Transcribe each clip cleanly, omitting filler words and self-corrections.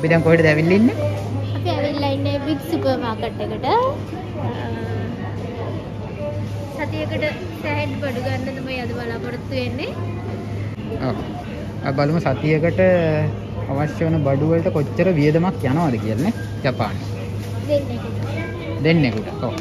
අපි දැන් කොහෙටද ඇවිල්ලා ඉන්නේ? අපි ඇවිල්ලා ඉන්නේ බිග් සුපර් මාකට් එකට. සතියකට සෑහෙන බඩු ගන්න තමයි අද බලාපොරොත්තු වෙන්නේ. ඔව්. අපි බලමු සතියකට අවශ්‍ය වෙන බඩු වලට කොච්චර වියදමක් යනවද කියලා නේ ජපානයේ. දෙන්නෙකුට. ඔව්.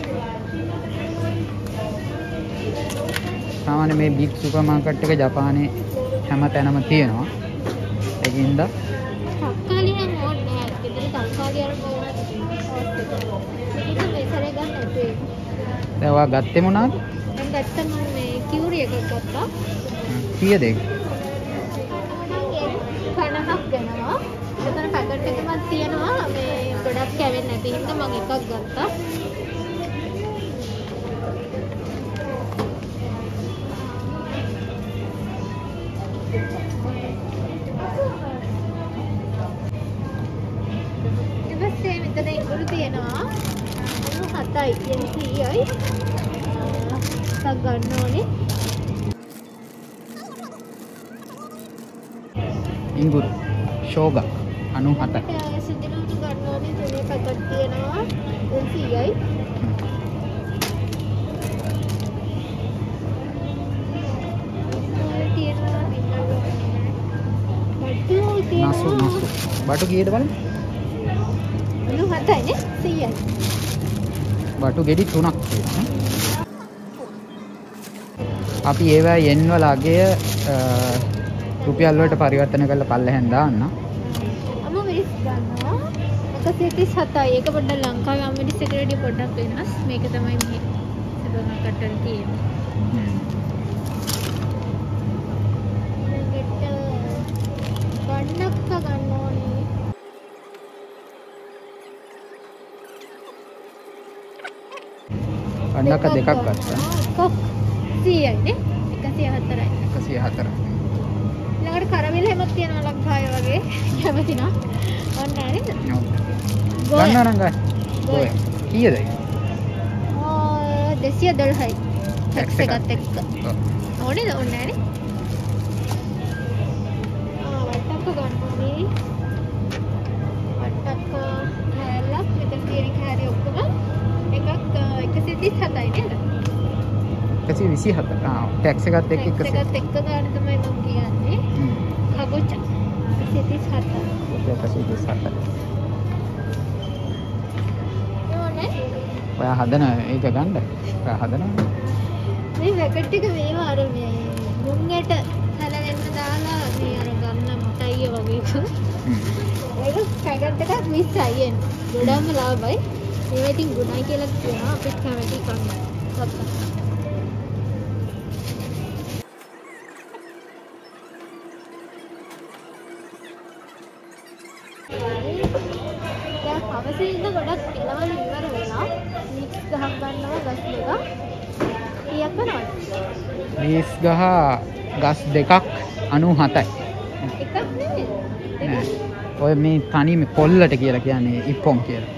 සාමාන්‍ය මේ බිග් සුපර් මාකට් එක ජපානයේ හැම තැනම තියෙනවා. ඒකින්ද තක්කාලි නම් ඕනේ නැහැ. ගෙදර තක්කාලි අරන් ඕනත් මේක මෙසරේ ගන්න නැතුයි. දැන් ඔයා ගත්තේ මොනවාද? මම ගත්තා මේ කියුරි එකක් ගත්තා. කීයද ඒක? 50ක් ගන්නවා. එතන පැකට් එකක් තියෙනවා. මේ ගොඩක් කැවෙන්නේ නැති හින්දා මම එකක් ගත්තා. ඊපස්සේ මෙතන ඉඟුරු තියෙනවා. 7යි 100යි. එකක් ගන්න ඕනේ. ඉඟුරු ෂෝගා 97යි. සිදිනුත් ගන්න ඕනේ. තුනේ පැකට් තියෙනවා 100යි. නසු බටු කීයද බලන්න? 97යි නේ 100යි. බටු ගෙඩි 3ක් තියෙනවා. අපි ඒවා යෙන් වල අගය රුපියල් වලට පරිවර්තන කරලා පල්ලෙහෙන් දාන්න. අම මිරිස් ගන්නවා 137යි. ඒක පොඩ්ඩක් ලංකාවේ අම මිරිස් එකට වඩා පොඩ්ඩක් වෙනස්. මේක තමයි මේ සුපර් මාකට් වල තියෙන්නේ. මේකට ගන්නක්ක ගන්න ඕනේ. අන්නක දෙකක් ගත්තා. එකක් 100යි නේ 104යි. 104. ඊළඟට කරවිල හැමක් තියෙනවා ලංකාවේ වගේ. කැමති නම් ඔන්න නේද? ඔව්. ගන්න නම් ගන්න. ඔය කීයද ඒක? 212යි. ටැක්ස් එකත් එකත් එක්ක. ඕනේද? ඕනේ නෑනේ. වට්ටක්ක ගන්න ඕනේ. වට්ටක්ක හැලක් මෙතන තියෙන කෑලි ඔක්කොම එකක් 137යි නේද? 127. ටැක්ස් එකත් එක්ක ටැක්ස් එකත් එක්ක ගන්න තමයි මම කියන්නේ. කබොචා 137. 127. ඕනේ. ඔයා හදන ඒක ගන්න. ඔයා හදනවා. මේ පැකට් එක මේව අර මේ මුංගට හැලෙන්න දාලා මේ අර ගන්න මොටයිය වගේ එක. ඒක පැකට් එකක් 20යි එන්නේ. ගොඩක්ම ලාභයි. මේවා ඉතින් ගුණයි කියලා කියනවා අපිත් කැමති කන්න. දැන් අවසින්ද ගොඩක් එළවලු ඉවර වෙලා මික්ස් ගහක් ගන්නවා ගස් දෙකක්. කීයක් වෙනවද? ලීස් ගහ ගස් දෙකක් 97යි. එකක් නෙමෙයි. නෑ. ඔය මේ තනි මේ පොල්ලට කියලා කියන්නේ ඉප්පොන් කියලා.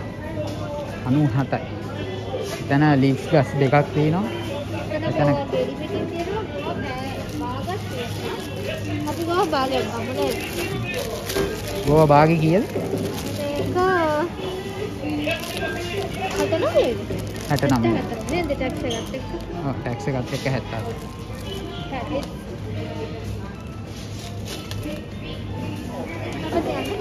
97යි. එතන ලීස් ගස් දෙකක් තියෙනවා. එතන බේරි පිටින් තියෙනවා භාගයක් තියෙනවා. අපි ගාව භාගයක් ගමනේ. ගෝවා භාගෙ කීයද? ඒක 69. 69. නේද ටැක්ස් එකත් එක්ක. ඔව් ටැක්ස් එකත් එක්ක 70. හරි. අපිට යන්න.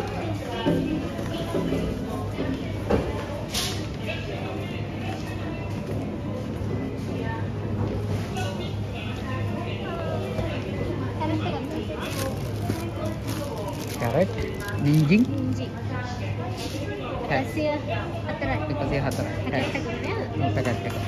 කැරට් මින්ජින් ඉන්ජි. 104යි. 104යි. පැකට් එක නේද? පැකට් එක.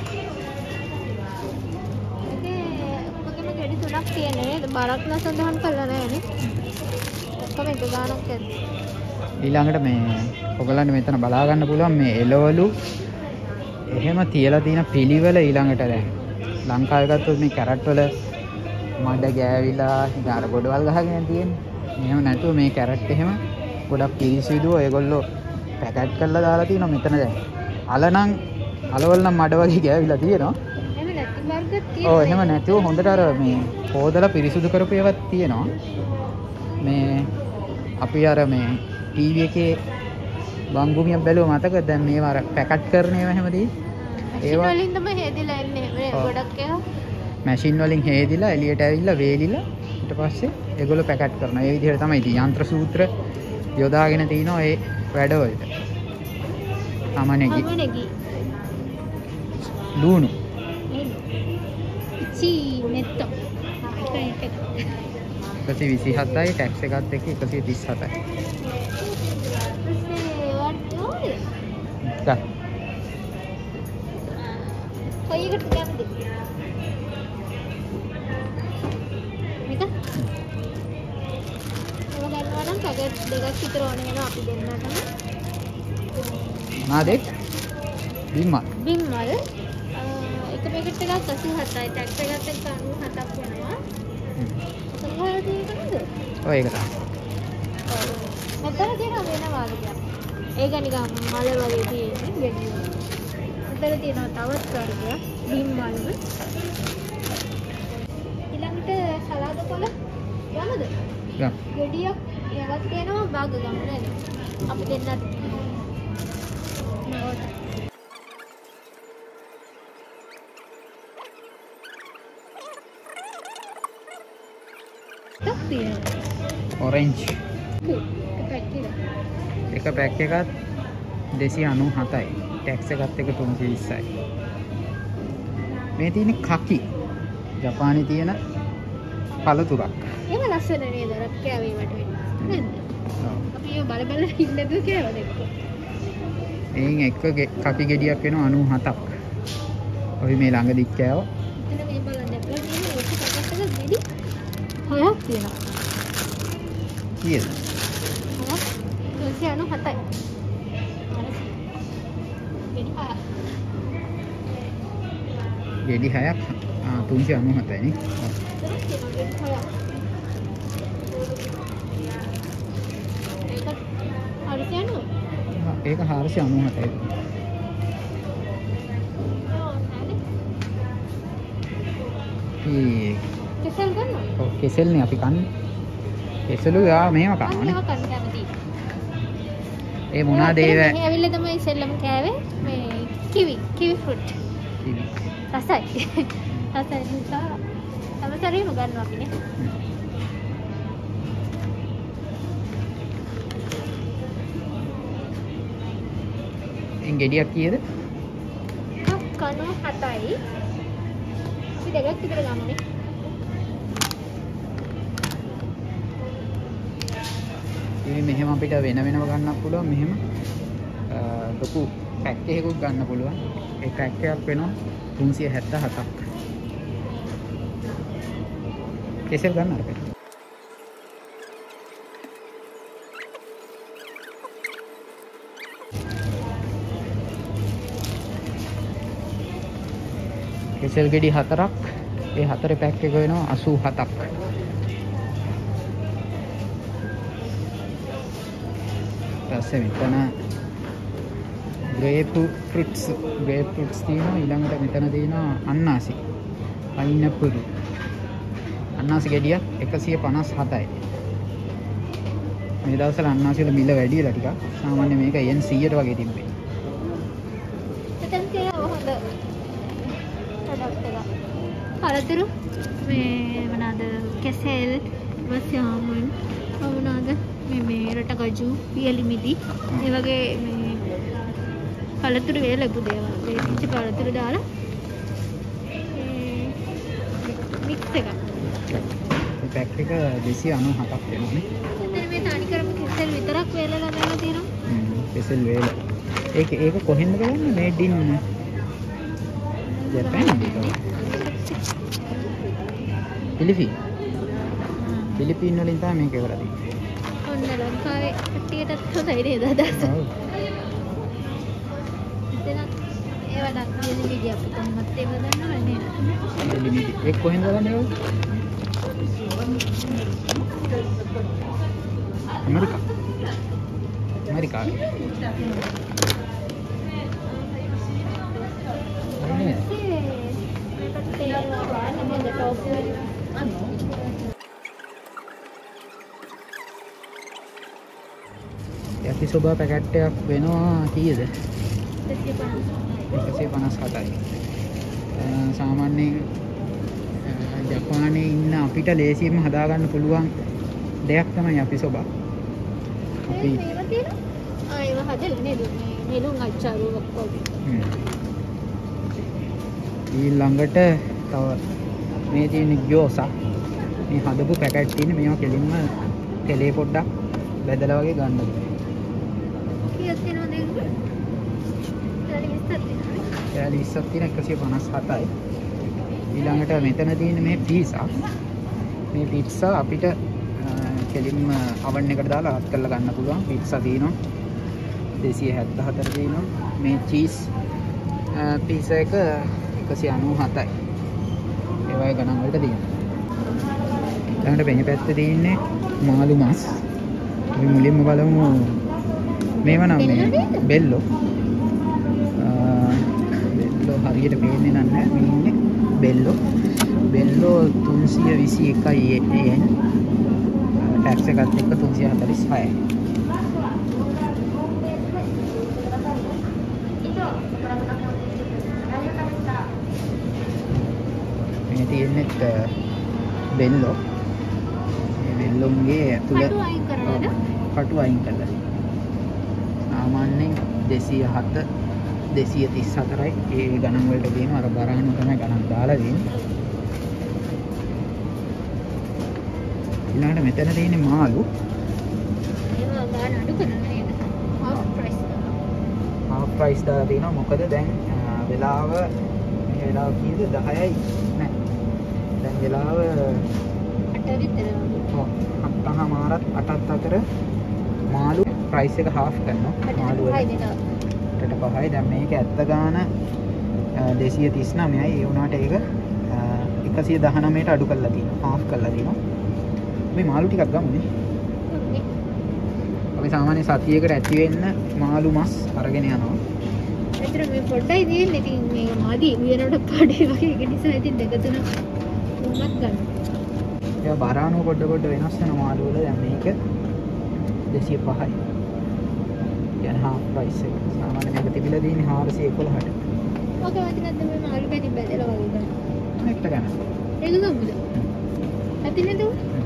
ඔක්කොගෙම ගෙඩි 3ක් තියෙන නේද? බරක් නම් සඳහන් කරලා නැහැ නේ. ඔක්කොම එක ගානක් ඇද්ද? ඊළඟට මේ ඔයගලන්ට මෙතන බලා ගන්න පුළුවන් මේ එළවලු එහෙම තියලා තියෙන පිළිවෙල ඊළඟට දැන් ලංකාවේ ගත්තොත් මේ කැරට් වල මඩ ගෑවිලා ඉතින් අර ගොඩවල් ගහගෙන තියෙන්නේ. එහෙම නැතුව මේ කැරට් එහෙම ගොඩක් පිරිසිදුව ඒගොල්ලෝ පැකට් කරලා දාලා තියෙනවා මෙතන දැන්. අලවල නම් මඩ වගේ ගෑවිලා තියෙනවා. එහෙම නැති වර්ගත් තියෙනවා. ඔව් එහෙම නැතුව හොඳට අර මේ හොදලා පිරිසිදු කරපු ඒවාත් තියෙනවා. මේ අපි අර මේ ටීවී එකේ බංගුමියක් බැලුවා මතකද? දැන් මේවා අර පැකට් කරන ඒවා හැමදේම ඒවා වලින් තමයි හේදිලා එන්නේ මේ ගොඩක් ඒවා. මැෂින් වලින් හේදිලා එළියට ඇවිල්ලා වේලිලා ඊට පස්සේ ඒගොල්ලෝ පැකට් කරනවා. ඒ විදිහට තමයි ඉතින් යන්ත්‍ර සූත්‍ර යොදාගෙන තිනවා ඒ වැඩවලට. අමනෙගි. ලුණු. නෙත්තෝ. 127යි ටැක්ස් එකත් එක්ක 137යි. ගන්න. කොයිකට කැමතිද? මේක? ඔය ගන්නවා නම් පැකට් දෙකක් විතර ඕන වෙනවා අපි දෙන්නටම. මොනවාද? බිම්මල්. බිම්මල්. එක පැකට් එකක් 87යි ටැක්ස් එකත් එක්ක 97ක් වෙනවා. කොහොමද නේද? ඔය ඒක තමයි. මෙතන තියෙන වෙන වාදයක්. ඒක නිකන් මල වගේ තියෙන්නේ ගෙඩිය. මෙතන තියෙනවා තවත් වර්ගයක් බිම්මල්ම. ඊළඟට සලාද කොළ යනද? ගන්න. ගෙඩියක් යවත් තියෙනවා බාග ගන්න නේද? අපි දෙන්නත් ඔරෙන්ජ් එක එක පැක් එකත් 297යි ටැක්ස් එකත් එක 320යි. මේ තියෙන්නේ කකි ජපානයේ තියෙන පළතුරක්. ඒක ලස්සන නේද? රක්කෑවේ වට වෙන්නේ නේද? අපි ඒ බල බල ඉන්නද කියලා දෙන්න. එයින් එක කකි ගෙඩියක් වෙනවා 97ක්. අපි මේ ළඟදිත් කෑවා. එතන මේ බලන්න දැක්කලා තියෙන එක පැකට් එක ගෙඩි 6ක් තියෙනවා. කීයද? 297යි. ගෙඩි 6ක් 397යි නේ. ඒක 497යි. කෙසෙල් ගන්නවා. ඔව් කෙසෙල්නේ අපි කන්නේ. කෙසලු යා මෙහෙම කනවනේ. මේවා කන්න කැමතියි. ඒ මොනවාද ඒව? මේ ඇවිල්ලා තමයි ඉස්සෙල්ලම කෑවේ මේ කිවි ෆෘට්. රසයි. රසයි නිසා හැමතරේම ගන්නවා අපිනේ. එන් ගෙඩියක් කීයද? 97යි. අපි දෙකක් විතර ගමුනේ. ඉතින් මෙහෙම අපිට වෙන වෙනම ගන්නත් පුළුවන් මෙහෙම ලොකු පැක් එකකුත් ගන්න පුළුවන්. ඒ පැක් එකක් වෙනවා 377ක්. කෙසෙල් ගන්න අරගෙන. කෙසෙල් ගෙඩි 4ක්. ඒ 4 පැක් එක වෙනවා 87ක්. ඊපස්සේ මෙතන ග්‍රේප් ෆෘට්ස් තියෙනවා. ඊළඟට මෙතන තියෙනවා අන්නාසි පයිනැපල් අන්නාසි ගෙඩියක් 157යි. මේ දවස්වල අන්නාසි වල මිල වැඩි වෙලා ටිකක්. සාමාන්‍ය මේක yen 100ට වගේ තිබ්බේ. එතන තියෙන හොඳ ප්‍රොඩක්ට් එක. පළතුරු මේ මොනවාද කෙසෙල් වස්යාමන් මොනවාද මේ රට ගජු පියලි මිදි ඒ වගේ මේ පළතුරු වල ලැබු දේවල්. ඒ කිසි පළතුරු දාලා මික්ස් එකක්. මේ පැක් එක 297ක් වෙනවා නේ. එතන මේ තනි කරම කෙසෙල් විතරක් වේලලා දාලා තියෙනවා. කෙසෙල් වේල. ඒක කොහෙන්ද ගන්නේ? මේඩ් ඉන් ජපාන්. පිලිපීන් වලින් තමයි මේක කරලා තියෙන්නේ. ඔන්න ලංකාවේ කට්ටියටත් හොඳයි නේද අදහස? ඔව්. එතන ඒවට පියලි අපි කොහොමද ඒව දන්නවද නේද? පියලි ඒක කොහෙන්ද ගන්නේ ඔය? ඇමරිකාවේ. yakisoba පැකට් එකක් වෙනවා කීයද? 157යි. සාමාන්‍යයෙන් ජපානයේ ඉන්න අපිට ලේසියෙන්ම හදාගන්න පුළුවන් දෙයක් තමයි yakisoba. අපි මේවා තියෙනවා. ඒවා හදලා නේද? මේ නෙළුම් අච්චාරු වගේ. ඊළඟට තව මේ තියෙන ග්‍යෝසා. මේ හදපු පැකට් තියෙන මේවා කෙලින්ම තෙලේ පොඩ්ඩක් බෙදලා වගේ ගන්න ඕනේ. කීයක් තියෙනවද ඒක? 20ක් තියෙන 157යි. ඊළඟට මෙතන තියෙන මේ පීසා. මේ පිට්සා අපිට කෙලින්ම oven එකට දාලා හත් කරලා ගන්න පුළුවන්. පිට්සා තියෙනවා 274 තියෙනවා. මේ චීස් පීසා එක 197යි. ඒ වගේ ගණන් වලට තියෙනවා. ඊළඟට මේ පැත්තේ තියෙන්නේ මාළු මස්. අපි මුලින්ම බලමු මේවා නම් මේ බෙල්ලෝ. බෙල්ලෝ හරියට පේන්නේ නැහැ. මේ ඉන්නේ බෙල්ලෝ. බෙල්ලෝ 321යි යෙන්. ටැක්ස් එකත් එක්ක 346යි. මේ තියෙන්නේ බෙල්ලෝ. මේ බෙල්ලොන්ගේ ඇතුළේ කටු අයින් කරලා. සාමාන්‍යයෙන් 207 234යි. ඒ ගණන් වලට කියනවා අර බරහන තමයි ගණන් දාලා දෙන්නේ. ඊළඟට මෙතන තියෙන්නේ මාළු. ඒවා ගාන අඩු කරනවා නේද? half price. half price දාලා තිනවා. මොකද දැන් වෙලාව මේ වෙලාව කීයද? 10යි නෑ. දැන් වෙලාව 8 විතර. ඔව්. 7:00මාරත් 8ත් අතර මාළු price එක half කරනවා. මාළු වල 8:05යි. දැන් මේක ඇත්ත ගාන 239යි. ඒ වුණාට ඒක 119ට අඩු කරලා තියෙනවා. half කරලා තියෙනවා. මේ මාළු ටිකක් ගමුනේ. අපි සාමාන්‍ය සතියකට ඇති වෙන්න මාළු මස් අරගෙන යනවා. ඇත්තට මේ පොඩ්ඩයි තියෙන්නේ. ඉතින් මේක මාදි වියනට පාඩේ වගේ ඒක නිසා ඉතින් දෙක තුන තුනක් ගන්න. ඒක බරානෝ පොඩ වෙනස් වෙන මාළු වල දැන් මේක 205යි. කියන්නේ half price එක. සාමාන්‍ය මේක තිබිලා තියෙන්නේ 411ට. ඔක වදිනත් මේ මාළු පැණි බැදලා වගේ ගන්න. එක්ක ගන්න. ඒක ගමුද? ඇති නේද?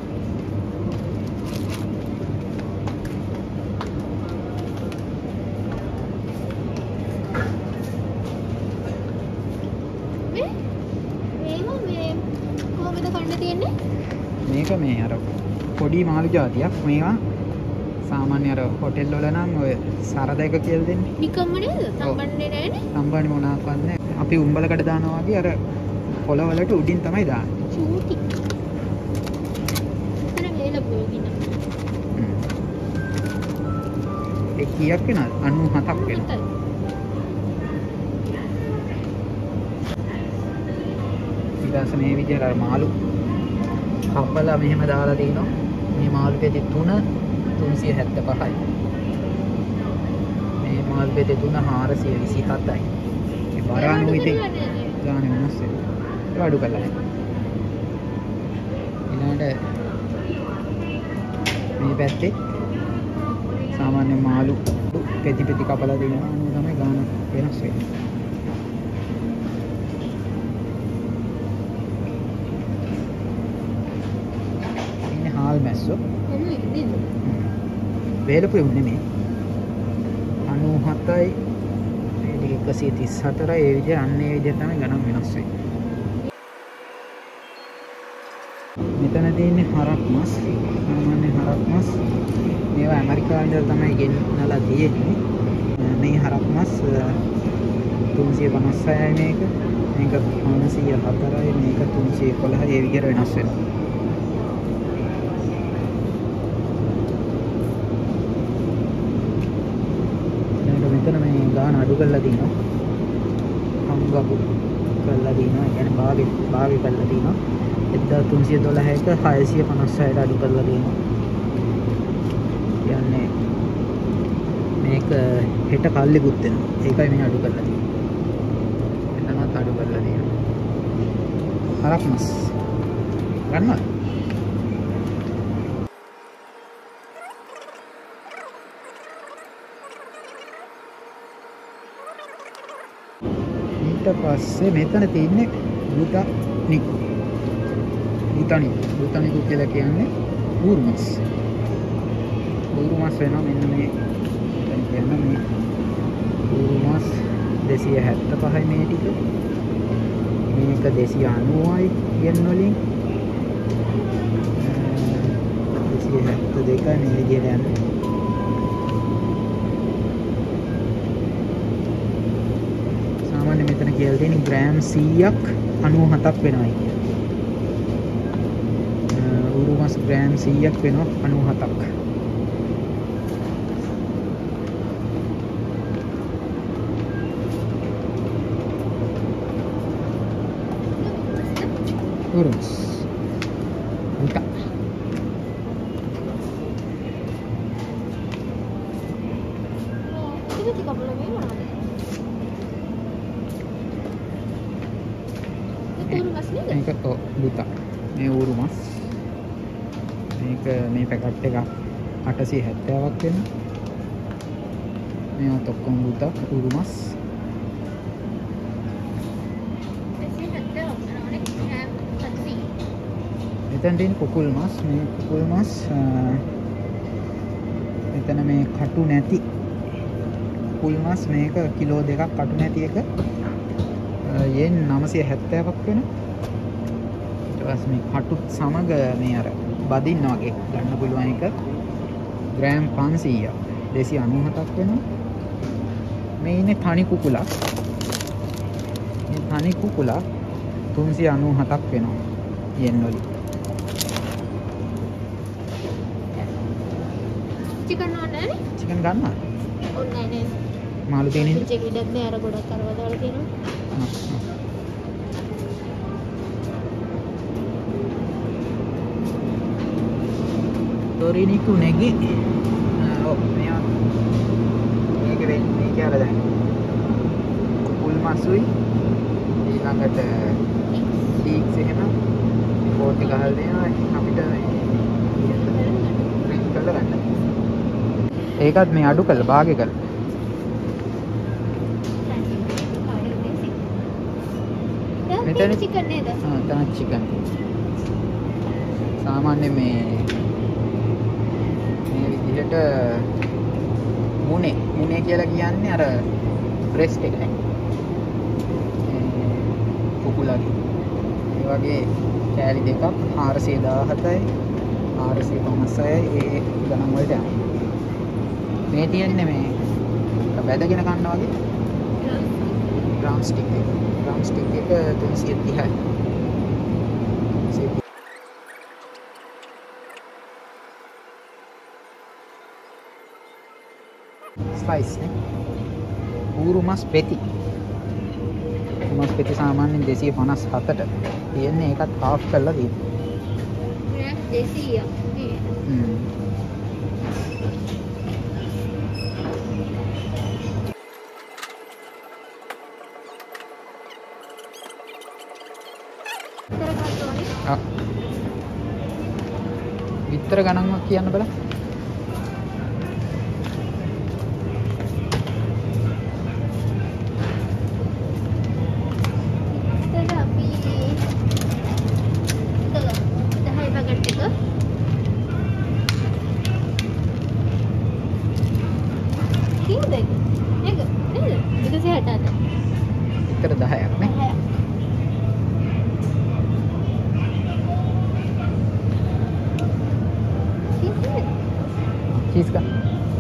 මේක මේ අර පොඩි මාළු జాතියක්. මේවා සාමාන්‍ය අර හොටෙල් වල නම් ඔය සරදයක කියලා දෙන්නේ. නිකම්ම නේද? සම්බන්ධනේ නැහැනේ. සම්බන්ධි මොනවාක්වත් නැහැ. අපි උඹලකට දානවා වගේ අර පොළවලට උඩින් තමයි දාන්නේ. චූටි. එතන මේල බෝගින. ඒ කීයක් වෙනවද? 97ක් වෙනවා. ඊට මේ විදිහට අර මාළු කපලා මෙහෙම දාලා තිනවා. මේ මාළු පෙති 375යි. මේ මාළු පෙති 427යි. මේ බරානු ඉතින් ගාන වෙනස් වෙනවා. ඒක අඩු කරලා නැහැ. ඊළඟට මේ පැත්තේ සාමාන්‍ය මාළු පෙති කපලා දෙනවා. අනුව තමයි ගාන වෙනස් වෙන්නේ. හාල් මැස්සෝ වේලපු නෙමෙයි 97යි 134යි. ඒ විදිහ අන්න ඒ විදිහ තමයි ගණන් වෙනස් වෙන්නේ. මෙතන තියෙන්නේ හරක් මස්. සාමාන්‍ය හරක් මස් මේවා ඇමරිකාවේ ඉඳලා තමයි ගෙන්නලා තියෙන්නේ. මේ හරක් මස් 356යි මේක. මේක 504යි. මේක 311යි. ඒ විදිහට වෙනස් වෙනවා. මෙතන මේ ගාන අඩු කරලා තිනවා. හම්බපු කරලා තිනවා. يعني භාගය කරලා තිනවා. 1312ක 656ට අඩු කරලා තිනවා. කියන්නේ මේක හෙට කල්ලිකුත් වෙනවා. ඒකයි මේ අඩු කරලා තියෙන්නේ. එතනත් අඩු කරලා තියෙනවා. හරක් මස් ගන්නවද? පස්සේ මෙතන තියෙන්නේ බුතනිකු කියලා කියන්නේ ඌරු මස්. ඌරු මස් වෙනවා මෙන්න මේ දැන් කියන්න මේ ඌරු මස් 275යි මේ ටික. මේක 290යි yen වලින් 272යි මේ විදිහට යන්නේ. සාමාන්‍ය මෙතන කියලා තියෙන ග්‍රෑම් 100ක් 97ක් වෙනවායි කියලා. ඌරු මස් ග්‍රෑම් 100ක් වෙනවා 97ක්. Urus buka itu 35 mana? Itu uru mas ni මේක buka මේ ඌරු මස් මේක මේ පැකට් එක 870ක් වෙනවා මේවත් ඔක්කොම buka ඌරු මස් මෙතන තියෙන කුකුල් මස් මේ කුකුල් මස් මෙතන මේ කටු නැති කුකුල් මස් මේක කිලෝ 2ක් කටු නැති එක yen 970ක් වෙනවා. ඊට පස්සේ මේ කටුත් සමග මේ අර බදින්න වගේ ගන්න පුළුවන් එක ග්‍රෑම් 500ක් 297ක් වෙනවා. මේ ඉන්නේ තනි කුකුලක්. මේ තනි කුකුලක් 397ක් වෙනවා yen වලින්. chicken ඕනේ නේ? chicken ගන්නවා. ඕනේ නේ. මාළු තියෙන ඉන්න. chicken ඉඩක් නෑ අර ගොඩක් කරවා දාලා තියෙනවා. Toriniku negi. Oh, මේක වෙන්නේ මේක අර දැන්. කුකුල් මසුයි ඊළඟට ලීක්ස් එහෙම කෝටි ගහලා දෙනවා අපිට ප්‍රින්ට් කරලා ගන්න. ඒකත් මේ අඩු කළා භාගය කළා. මෙතන chicken නේද? තන chicken. සාමාන්‍ය මේ විදිහට මුනේ කියලා කියන්නේ අර බ්‍රෙස්ට් එක නේ. කුකුලගේ. ඒ වගේ කෑලි දෙකක් 417යි 456යි ඒ ගණන් වලට යනවා. මේ තියෙන්නේ මේ වැදගෙන කන්නා වගේ ඩ්‍රම් ස්ටික් එක. ඩ්‍රම් ස්ටික් එක 330යි. ස්ලයිස් නේ. ඌරු මස් පෙති. මස් පෙති සාමාන්‍යයෙන් 257ට තියෙන්නේ ඒකත් half කරලා තියෙනවා. 200ක් නේ. විතර ගණන්වක් කියන්න බලන්න. විතර 10ක් නේ. चीज का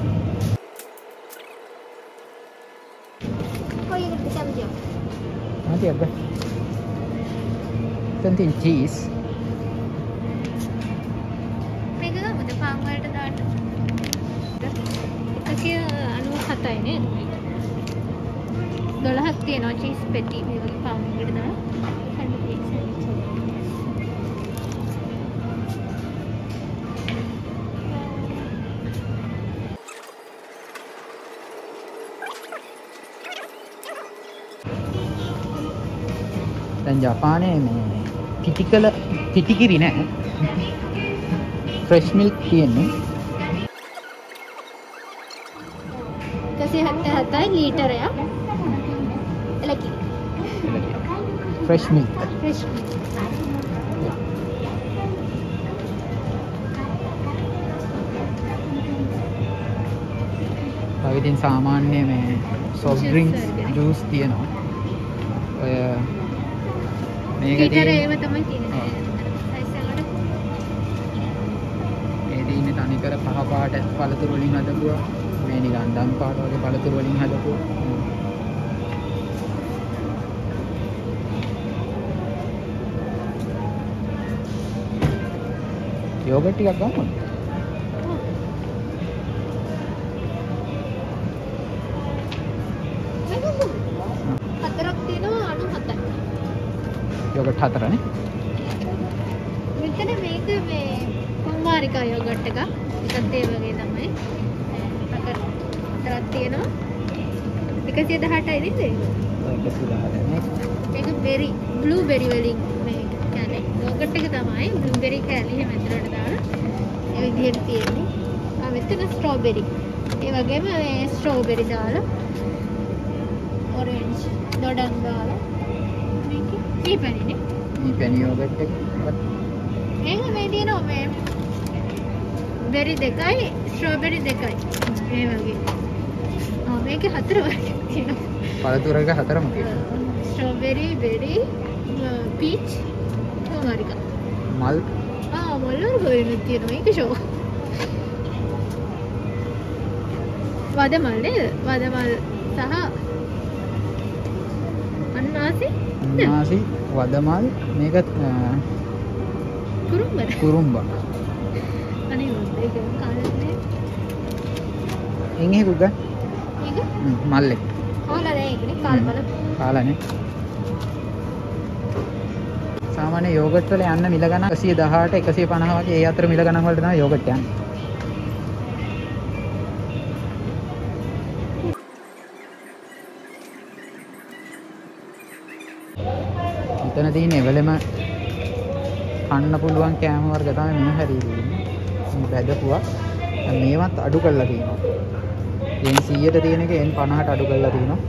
nanti apa tentin cheese මේක ගමුද පාන් වලට දාන්න එකකේ 97යි නේද 12ක් තියෙනවා චීස් පෙටි මේ වගේ පාන් වලට දාන්න දැන් ජපානයේ මේ පිටිකිරි නෑ ෆ්‍රෙෂ් මිල්ක් තියෙන්නේ 177යි ලීටරයක් එලකි fresh milk. fresh. තව ඉතින් සාමාන්‍ය මේ soft drinks juice තියෙනවා. ඔය මේකේ ඒව තමයි තියෙන්නේ. මේ තියෙන්නේ තනිකර පහ පාට පළතුරු වලින් හදපුවා. මේ නිකන් දම් පාට වගේ පළතුරු වලින් හදපුවා. යෝගට් ටිකක් ගන්නවද? හතරක් තියෙනවා 97යි. යෝගට් හතරනේ. මෙතන මේක මේ කුමාරිකා යෝගට් එක. ඒකත් ඒ වගේ තමයි. හතරක් තියෙනවා. 118යි නේද ඒක? 118නේ. මේක බෙරි බ්ලූබෙරි වලින් මේ කියන්නේ යෝගට් එක තමයි බ්ලූබෙරි කෑලි එහෙම ඇතුළට දාලා ඒ විදිහට තියෙන්නේ. මෙතන ස්ට්‍රෝබෙරි. ඒ වගේම මේ ස්ට්‍රෝබෙරි දාලා orange දොඩම් දාලා මේක පැණිනේ. මේ පැණි යෝගට් එක. මේක මේ තියෙනවා මේ බෙරි දෙකයි ස්ට්‍රෝබෙරි දෙකයි. මේ වගේ. මේකේ හතර වගේ තියෙනවා. පළතුරක හතරම තියෙනවා. ස්ට්‍රෝබෙරි, බෙරි, පීච්, කුමාරිකා. මල්. මල් වර්ග තියෙනවා. මේක ෂෝ. වදමල් නේද? වදමල් සහ අන්නාසි. අන්නාසි, වදමල් මේක කුරුම්බ. අනේ ඒක කාලේ එන්නේ කුග. මේක මල්ලේ. කාලා නෑ ඒකනේ කාල්බල. කාලානේ. සාමාන්‍ය යෝගට් වල යන්න මිල ගණන් 118 150 වගේ ඒ අතර මිල ගණන් වලට තමයි යෝගට් යන්නේ. මෙතන තියෙන එවලෙම කන්න පුළුවන් කෑම වර්ග තමයි මේ හැරීදී. මේ බැදපුවා. මේවත් අඩු කරලා තියෙනවා. එන් 100ට තියෙන එක එන් 50ට අඩු කරලා තියෙනවා.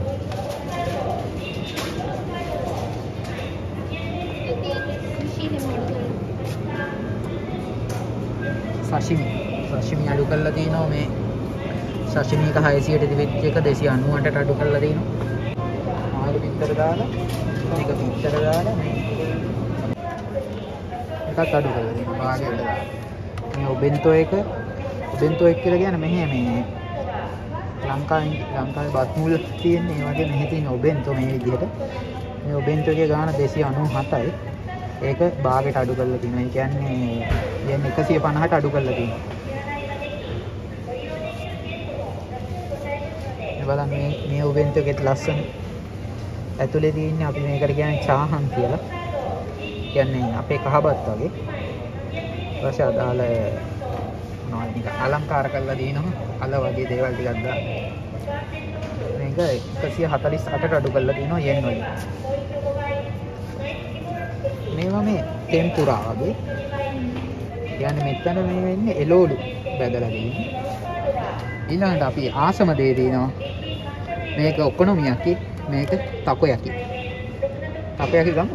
සෂිමි අඩු කරලා තියෙනවා මේ සෂිමි එක 600ට තිබෙච්ච එක 298ට අඩු කරලා තියෙනවා. ආලු පිටර දාලා මේක පිටර දාලා එකත් අඩු කරලා තියෙනවා භාගයට දාලා. මේ ඔබෙන්තෝ එක කියලා කියන්නේ මෙහෙ මේ ලංකාවේ බත් මුල් තියෙන්නේ ඒ වගේ මෙහෙ තියෙන ඔබෙන්තෝ මේ විදිහට. මේ ඔබෙන්තෝ එකේ ගාණ 297යි. ඒක භාගයට අඩු කරලා තියෙනවා. ඒ කියන්නේ යෙන් 150ට අඩු කරලා තියෙනවා. මේ බලන්න මේ ඔබෙන්තෝ එකේ ලස්සන ඇතුලේ තියෙන්නේ අපි මේකට කියන්නේ චාහන් කියලා. කියන්නේ අපේ කහබත් වගේ. ඊපස්සේ අදාළ මොනවද නික අලංකාර කරලා දිනනවා. අල වගේ දේවල් ටිකක් දාලා. මේක 148ට අඩු කරලා දිනවා යෙන් වලින්. මේවා මේ ටෙම්පුරා වගේ. කියන්නේ මෙතන මේ වෙන්නේ එළවලු බැදලා දෙන්නේ. ඊළඟට අපි ආසම දේ දිනවා. මේක ඔකොනොමියකි. මේක තකොයකි. තකොයකි ගමු.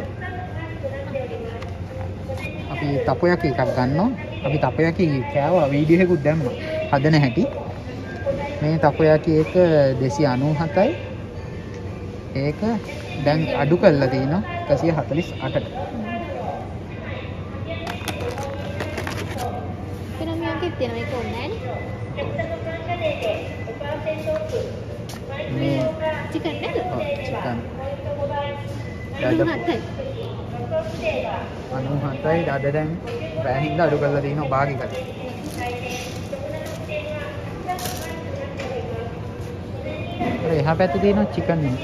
අපි තකොයකි එකක් ගන්නවා. අපි තකොයකි කෑවා වීඩියෝ එකකුත් දැම්මා. හදන හැටි. මේ තකොයකි එක 297යි. ඒක දැන් අඩු කරලා තිනවා 148ට. එතනමියන්කෙත් තියෙනවා ඒක ඕනේ නෑනේ. මේ චිකන් නේද? ඔව් චිකන්. 97යි අද දැන් රෑහින්ද අඩු කරලා තිනවා භාගයකට. එහා පැත්තේ තියෙනවා චිකන් නේ.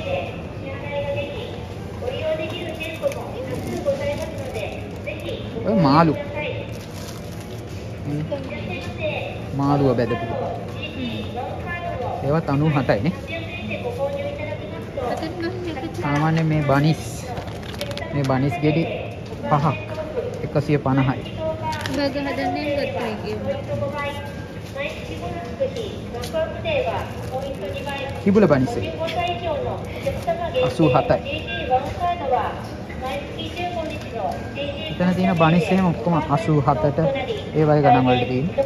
ඔය මාළු. මාළුව බෙදපු. ඒවත් 97යි නේ. සාමාන්‍යයෙන් මේ බනිස් ගෙඩි 5ක් 150යි. බර්ගර් හදන්නේ ගත්තා කියනවා. කිඹුල බනිස් 87යි. එතන තියෙන බනිස් එහෙම ඔක්කොම 87ට ඒ වගේ ගණන් වලට තියෙන්නේ.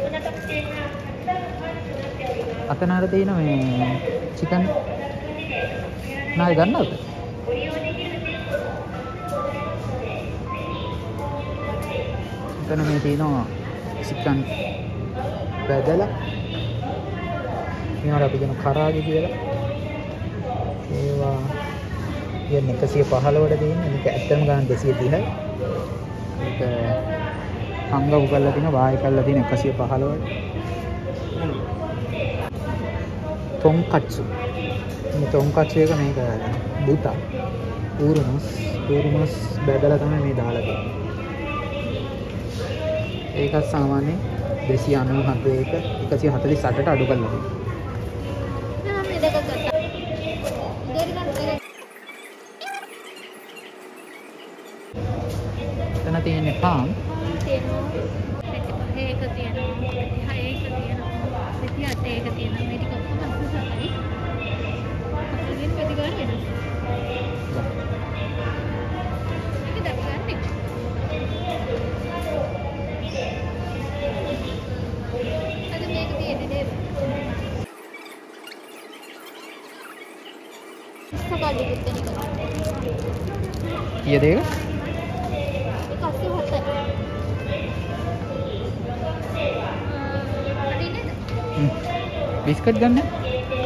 අතන අර තියෙන මේ චිකන් නාය ගන්නවද? එතන මේ තියෙනවා චිකන් බදලා. මේවට අපි කියන කරාගේ කියලා. ඒවා කියන්නේ 115ට තියෙන්නේ. මේක ඇත්තම ගන්න 230යි. මේක හංගව කරලා තියෙනවා, වායි කරලා තියෙන 115ට. තොන්කච්චු. මේ තොන්කච්චු එක මේක බුතා. ඌරුමස් බදලා තමයි මේ දාලා තියෙන්නේ. ඒකත් සාමාන්‍යයෙන් 297 එක 148ට අඩු කරලා තියෙනවා. එතන තියෙන්නේ පාන්. ඒක තියෙනවා. ඒක තියෙනවා. ඒක තියෙනවා. මේ ටික ඔක්කොම 87යි. අපිට වැඩි ගන්න වෙනවා. ඒක දැක්කන්නේ. අද මේක තියෙන්නේ නේද? සකාලි දෙන්නේ. කීයද ඒක? බිස්කට් ගන්න. මේ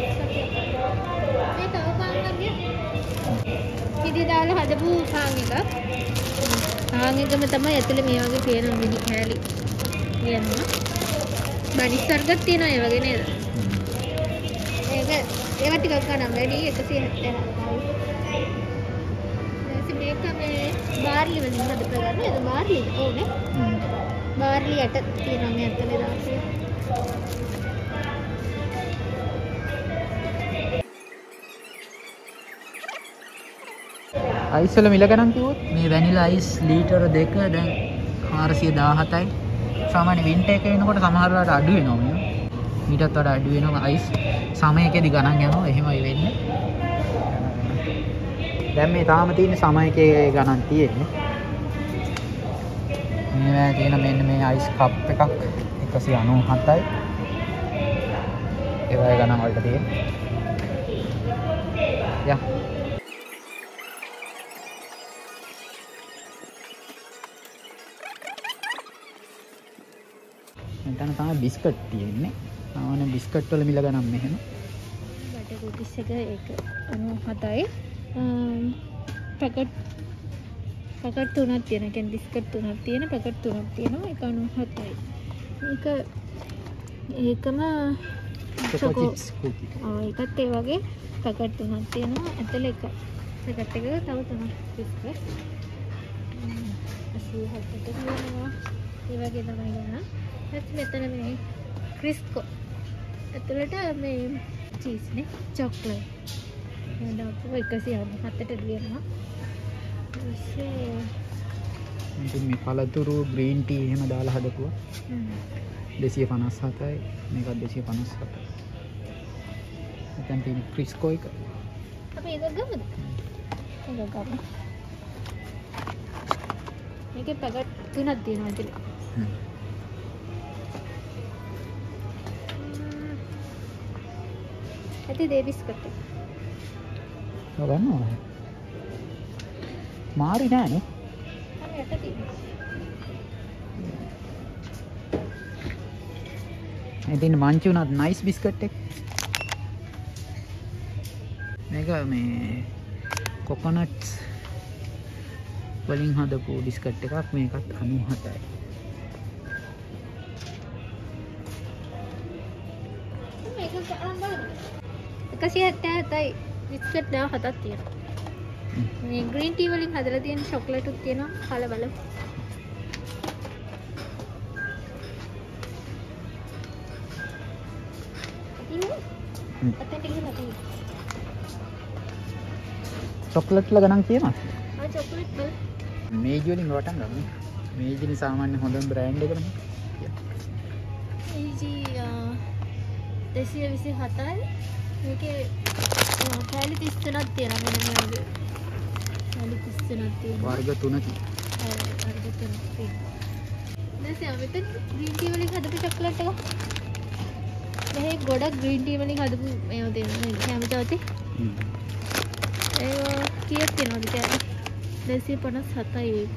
තව පාන් ගන්න. ඉතින් දාලා හදපු පාන් එක. පාන් එකම තමයි ඇතුලේ මේ වගේ තියෙන මිනි කෑලි. කියනවා. බනිස් වර්ගත් තියෙනවා ඒ වගේ නේද? ඒවා ටිකක් ගන්න වැඩි 170යි. මේක මේ බාර්ලි වලින් හදපු ගන්න නේද? බාර්ලි ඕනේ. බාර්ලි යට තියෙනවා මේ ඇතුලේ දාලා. අයිස් වල මිල ගණන් කිව්වොත් මේ වැනිලා අයිස් ලීටර 2 දැන් 417යි. සාමාන්‍ය වින්ටර් එක වෙනකොට සමහර වෙලාවට අඩු වෙනවා මේ. මීටත් වඩා අඩු වෙනවා අයිස්. සමයකදී ගණන් යනවා එහෙමයි වෙන්නේ. දැන් මේ තාම තියෙන සමයකේ ගණන් තියෙන්නේ. මේ තියෙන මෙන්න මේ අයිස් කප් එකක් 197යි. ඒ වගේ ගණන් වලට තියෙන්නේ. යා මෙතන තමයි බිස්කට් තියෙන්නේ. ආවන බිස්කට් වල මිල ගණන් මෙහෙම. බටර් කුකීස් එක ඒක 97යි. පැකට් තුනක් තියෙනවා. කියන්නේ බිස්කට් තුනක් තියෙන පැකට් තුනක් තියෙනවා. ඒක 97යි. ඒකම චොකෝ චිප්ස් කුකී. ඒකත් ඒ වගේ පැකට් තුනක් තියෙනවා. ඇතුලේ එක පැකට් එකක තව තුනක් බිස්කට්. 87ට තියෙනවා. ඒ වගේ තමයි ගන්න. මෙතන මේ ක්‍රිස්කෝ ඇතුළට මේ චීස් නේ චොක්ලට් දාපු 197ට දෙනවා. ඉතින් මේ පළතුරු ග්‍රීන් ටී එහෙම දාලා හදපුවා 257යි. මේකත් 257යි. මෙතන තියෙන ක්‍රිස්කෝ එක අපි ඒක ගමුද? ඒක ගමු. මේකේ පැකට් තුනක් තියෙනවා ඇතුලේ. ඇති දේ බිස්කට් එක. ඔය ගන්නවා. මාරි නෑනේ. අර යට තියෙනවා. ඉතින් මංචි උනත් නයිස් බිස්කට් එක. මේක මේ කොකොනට්ස් වලින් හදපු බිස්කට් එකක්. මේකත් 97යි. මේක ගන්න බලන්න. 177යි බිස්කට් 17ක් තියෙනවා. මේ ග්‍රීන් ටී වලින් හදලා තියෙන චොක්ලට් උත් තියෙනවා. කාලා බලමු. චොක්ලට් ල ගණන් කියනවා. චොක්ලට් වල මේජි වලින් වටන් ගමු. මේජි සාමාන්‍ය හොඳම බ්‍රෑන්ඩ් එක නේ. මේජි 227යි. මේකේ කැලි 33ක් තියෙනවා මෙන්න මේ කැලි 33ක් තියෙනවා. වර්ග 3කින්. වර්ග 3ක් තියෙනවා. දැන් මෙතන ග්‍රීන් ටී වලින් හදපු චොක්ලට් එක. මෙහි ගොඩක් ග්‍රීන් ටී වලින් හදපු මේවා තියෙනවා නේද? කැමචවති. ඒක කීයක් තියෙනවද කියලා? 257යි ඒක.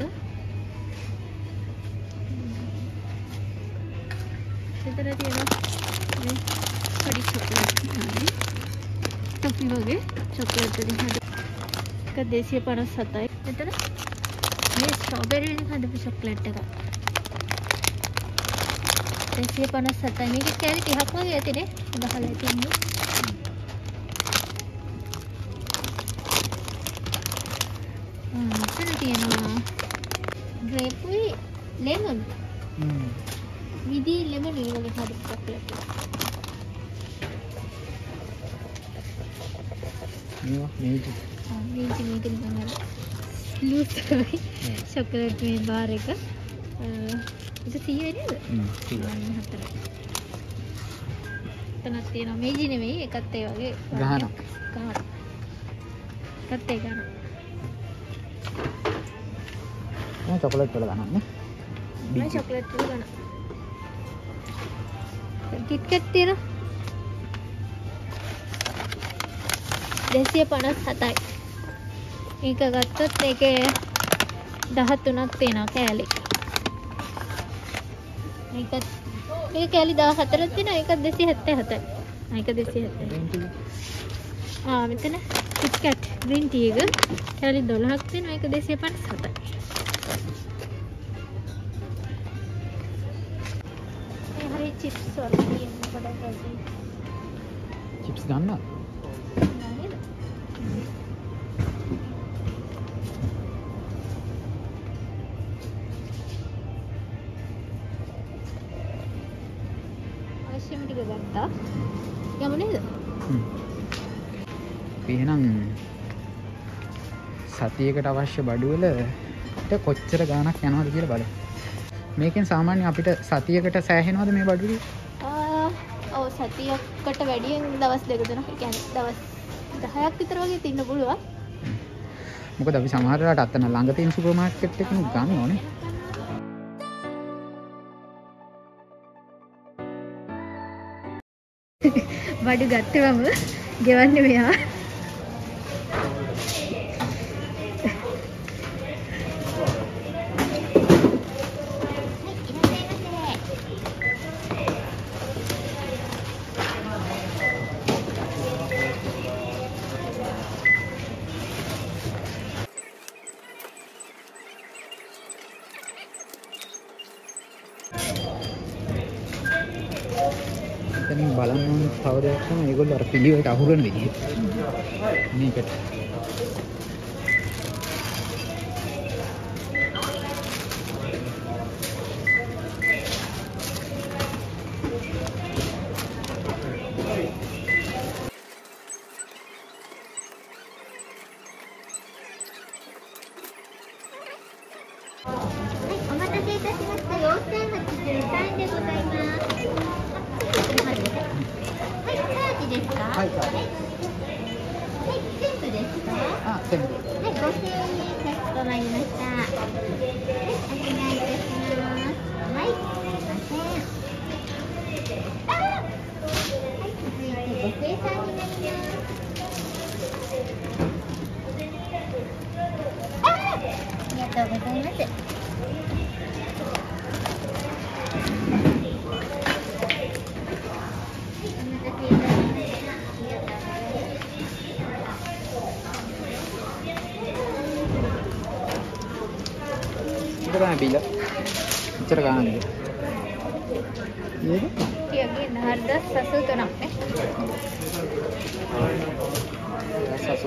මෙතන තියෙනවා මේ පොඩි චොක්ලට් තමයි. ටොෆි වගේ චොක්ලට් වලින් හදපු. ඒක 257යි. මෙතන මේ ස්ට්‍රෝබෙරි වලින් හදපු චොක්ලට් එක. 257යි. මේක කැලි 30ක් වගේ ඇතිනේ. ගහලා තියෙන්නේ. මෙතන තියෙනවා ග්‍රේප්යි ලෙමන්. විදි ලෙමන් වලින් හදපු චොක්ලට් එක. මේක මේක නිකන් ලූස් තමයි චොක්ලට් මේ බාර් එක. ඒක 100 නේද? 104. එතනක් තියෙනවා මේජි නෙමෙයි එකත් ඒ වගේ ගහන. එකත් ඒ ගහන. මේ චොකලට් වල ගන්නන්නේ. මේ චොකලට් වල ගන්න. කිට් කැට් තියෙනවා 257යි. මේක ගත්තොත් මේකේ 13ක් තියෙනවා කෑලි. මේක කෑලි 14ක් තියෙනවා. ඒක 277යි. මේක 277. මෙතන කිට් කැට් ග්‍රීන් ටී එක කෑලි 12ක් තියෙනවා. ඒක 257යි. මේ හරි චිප්ස් වල තියෙන පොඩක් වගේ. චිප්ස් ගන්නවා. ටික ගත්තා. යමු නේද? එහෙනම් සතියකට අවශ්‍ය බඩු වලට කොච්චර ගාණක් යනවද කියලා බලමු. මේකෙන් සාමාන්‍යයෙන් අපිට සතියකට සෑහෙනවද මේ බඩු ටික? ඔව් සතියකට වැඩියෙන් දවස් දෙක තුනක්. ඒ කියන්නේ දවස් 10ක් විතර වගේ තින්න පුළුවන්. මොකද අපි සමහර වෙලාවට අතන ළඟ තියෙන සුපර් මාකට් එකකින් ගන්න ඕනේ. බඩු ගත්තවම ගෙවන්න මෙයා. එතනින් බලන්න ඕනේ තව දෙයක් තමයි ඒගොල්ලෝ අර පිළිවෙලට අහුරන විදිහ. මේකට bila bicara kan gitu. Iya, gini harga 1 nih. Satu.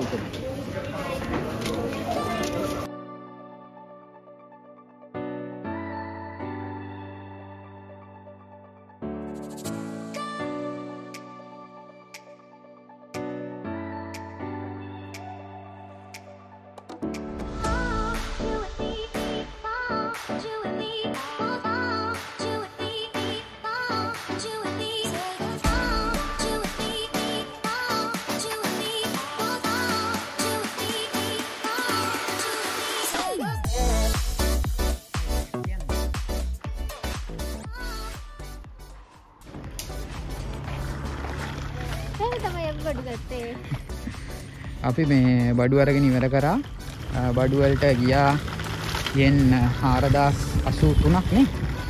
ඒක තමයි අපි බඩු ගත්තේ. අපි මේ බඩු අරගෙන ඉවර කරා. බඩු වලට ගියා යෙන් 4083ක් නේ.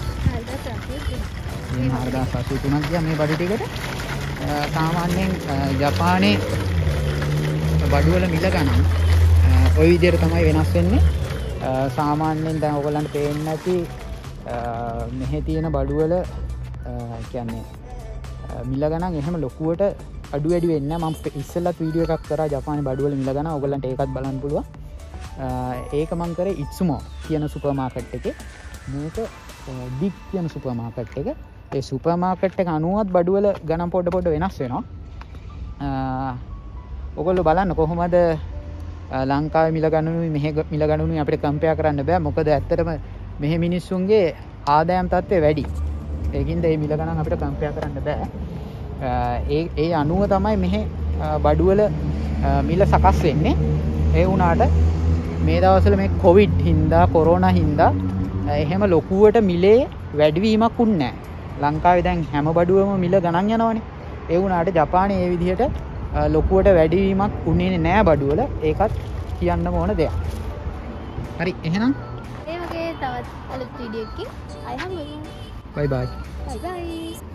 4083ක් ගියා මේ බඩු ටිකට. සාමාන්‍යයෙන් ජපානයේ බඩු වල මිල ගණන් ওই විදිහට තමයි වෙනස් වෙන්නේ. සාමාන්‍යයෙන් දැන් ඔයගොල්ලන්ට පේන්නේ නැති මෙහි තියෙන බඩු වල කියන්නේ මිල ගණන් එහෙම ලොකුවට අඩු වැඩි වෙන්නේ නැහැ. මම ඉස්සෙල්ලත් වීඩියෝ එකක් කරා ජපානයේ බඩු වල මිල ගණන්. ඔයගොල්ලන්ට ඒකත් බලන්න පුළුවන්. ඒක මම කරේ ඉත්සුමෝ කියන සුපර් මාකට් එකේ. මේක බිග් කියන සුපර් මාකට් එක. ඒ සුපර් මාකට් එක අනුවත් බඩු වල ගණන් පොඩ වෙනස් වෙනවා. ඔයගොල්ලෝ බලන්න කොහොමද ලංකාවේ මිල ගණනුයි මෙහෙ මිල ගණනුයි අපිට කම්පෙයාර් කරන්න බෑ. මොකද ඇත්තටම මෙහෙ මිනිස්සුන්ගේ ආදායම් තත්ත්වය වැඩි. ඒකින්ද මේ මිල ගණන් අපිට කම්පෙයාර් කරන්න බෑ. ඒ අනුව තමයි මෙහෙ බඩු වල මිල සකස් වෙන්නේ. ඒ වුණාට මේ දවස්වල මේ කොවිඩ් හින්දා කොරෝනා හින්දා එහෙම ලොකුවට මිලේ වැඩිවීමක් උන්නේ නැහැ. ලංකාවේ දැන් හැම බඩුවම මිල ගණන් යනවනේ. ඒ වුණාට ජපානයේ මේ විදිහට ලොකුවට වැඩිවීමක් උන්නේ නැහැ බඩුවල. ඒකත් කියන්න ඕන දෙයක්. හරි එහෙනම් ඒ වගේ තවත් අලුත් වීඩියෝ එකකින් ආයෙ හමු. බයි බයි. බයි බයි.